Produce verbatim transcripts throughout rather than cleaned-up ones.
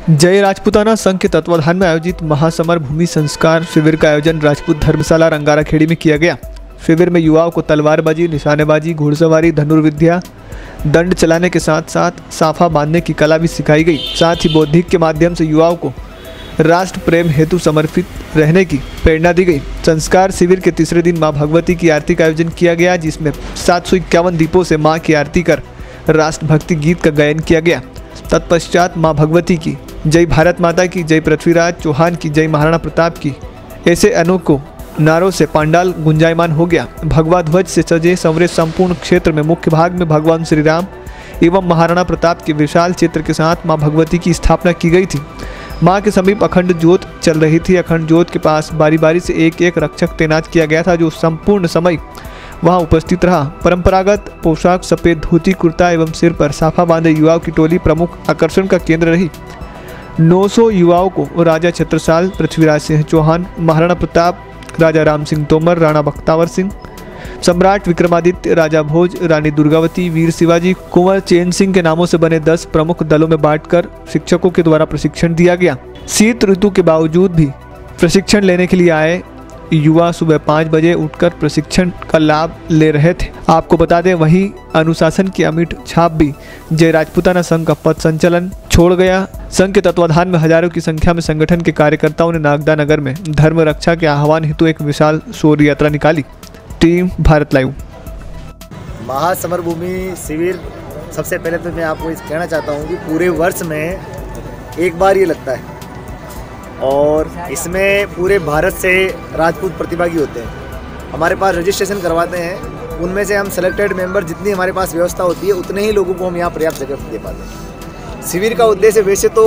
जय राजपूताना संघ के तत्वाधान में आयोजित महासमर भूमि संस्कार शिविर का आयोजन राजपूत धर्मशाला रंगाराखेड़ी में किया गया। शिविर में युवाओं को तलवारबाजी, निशानेबाजी, घुड़सवारी, धनुर्विद्या, दंड चलाने के साथ साथ साफा बांधने की कला भी सिखाई गई। साथ ही बौद्धिक के माध्यम से युवाओं को राष्ट्र प्रेम हेतु समर्पित रहने की प्रेरणा दी गई। संस्कार शिविर के तीसरे दिन मां भगवती की आरती का आयोजन किया गया, जिसमें सात सौ इक्यावन दीपों से मां की आरती कर राष्ट्रभक्ति गीत का गायन किया गया। तत्पश्चात मां भगवती की जय भारत माता की, जय पृथ्वीराज चौहान की, जय महाराणा प्रताप की, ऐसे अनोखों नारों से पंडाल गुंजायमान हो गया। भगवा ध्वज से सजे संवरे संपूर्ण क्षेत्र में मुख्य भाग में भगवान श्री राम एवं महाराणा प्रताप के विशाल चित्र के साथ मां भगवती की स्थापना की गई थी। मां के समीप अखंड ज्योत चल रही थी। अखंड ज्योत के पास बारी बारी से एक एक रक्षक तैनात किया गया था, जो संपूर्ण समय वहां उपस्थित रहा। परंपरागत पोशाक सफेद धोती कुर्ता एवं सिर पर साफा बांधे युवाओं की टोली प्रमुख आकर्षण का केंद्र रही। नौ सौ युवाओं को राजा छत्रसाल, पृथ्वीराज सिंह चौहान, महाराणा प्रताप, राजा राम सिंह तोमर, राणा बख्तावर सिंह, सम्राट विक्रमादित्य, राजा भोज, रानी दुर्गावती, वीर शिवाजी, कुंवर चैन सिंह के नामों से बने दस प्रमुख दलों में बांटकर शिक्षकों के द्वारा प्रशिक्षण दिया गया। शीत ऋतु के बावजूद भी प्रशिक्षण लेने के लिए आए युवा सुबह पाँच बजे उठकर प्रशिक्षण का लाभ ले रहे थे। आपको बता दें, वहीं अनुशासन की अमिट छाप भी जय राजपूताना संघ का पथ संचलन छोड़ गया। संघ के तत्वाधान में हजारों की संख्या में संगठन के कार्यकर्ताओं ने नागदा नगर में धर्म रक्षा के आह्वान हेतु एक विशाल शोर यात्रा निकाली। Team Bharat live. महासमर भूमि शिविर, सबसे पहले तो मैं आपको इस कहना चाहता हूँ कि पूरे वर्ष में एक बार ये लगता है और इसमें पूरे भारत से राजपूत प्रतिभागी होते हैं। हमारे पास रजिस्ट्रेशन करवाते हैं, उनमें से हम सेलेक्टेड मेंबर, जितनी हमारे पास व्यवस्था होती है उतने ही लोगों को हम यहाँ पर्याप्त जगह दे पाते हैं। शिविर का उद्देश्य वैसे तो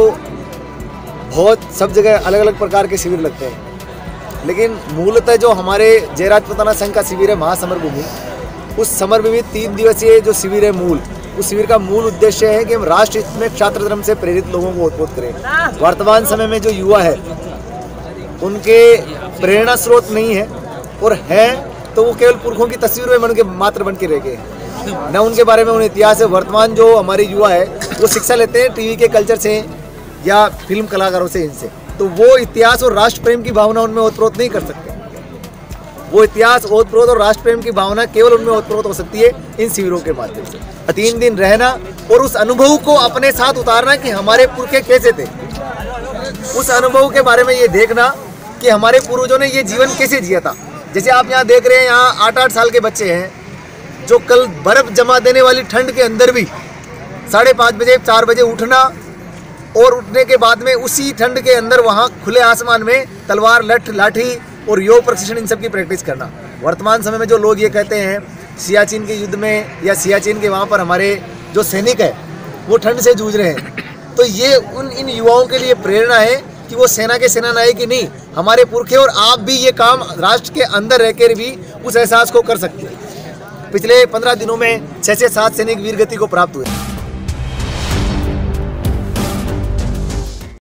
बहुत सब जगह अलग अलग प्रकार के शिविर लगते हैं, लेकिन मूलतः जो हमारे जय राजपूताना संघ का शिविर है महासमर भूमि, उस समर भूमि तीन दिवसीय जो शिविर है मूल, उस शिविर का मूल उद्देश्य है कि हम राष्ट्र हित में क्षात्र धर्म से प्रेरित लोगों को ओतप्रोत करें। वर्तमान समय में जो युवा है उनके प्रेरणा स्रोत नहीं है, और है तो वो केवल पुरखों की तस्वीरों में बन के मात्र बन के रह गए हैं, न उनके बारे में उन्हें इतिहास है। वर्तमान जो हमारे युवा है वो शिक्षा लेते हैं टीवी के कल्चर से या फिल्म कलाकारों से, इनसे, तो वो इतिहास और राष्ट्र प्रेम की भावना उनमें ओतप्रोत नहीं कर सकते। वो इतिहास, ओतप्रोत और राष्ट्र प्रेम की भावना केवल उनमें ओतप्रोत हो सकती है इन शिविरों के माध्यम से। तीन दिन रहना और उस अनुभव को अपने साथ उतारना कि हमारे पुरखे कैसे थे, उस अनुभव के बारे में ये देखना कि हमारे पूर्वजों ने ये जीवन कैसे जिया था। जैसे आप यहाँ देख रहे हैं, यहाँ आठ आठ साल के बच्चे हैं जो कल बर्फ जमा देने वाली ठंड के अंदर भी साढ़े पाँच बजे चार बजे उठना, और उठने के बाद में उसी ठंड के अंदर वहाँ खुले आसमान में तलवार, लठ, लाठी और योग प्रशिक्षण, इन सब की प्रैक्टिस करना। वर्तमान समय में जो लोग ये कहते हैं सियाचिन के युद्ध में या सियाचिन के वहाँ पर हमारे जो सैनिक है वो ठंड से जूझ रहे हैं, तो ये उन इन युवाओं के लिए प्रेरणा है कि वो सेना के सेना नायक ही नहीं, हमारे पुरखे और आप भी ये काम राष्ट्र के अंदर रहकर भी उस एहसास को कर सकते हैं। पिछले पंद्रह दिनों में छः से सात सैनिक वीर गति को प्राप्त हुए।